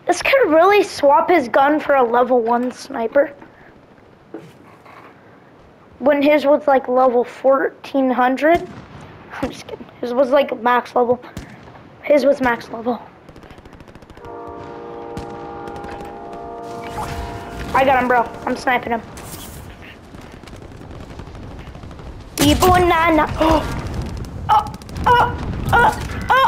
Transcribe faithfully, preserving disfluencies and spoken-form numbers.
This could really swap his gun for a level one sniper. When his was like level fourteen hundred. I'm just kidding. His was like max level. His was max level. I got him, bro. I'm sniping him. E banana. Oh, oh, oh, oh.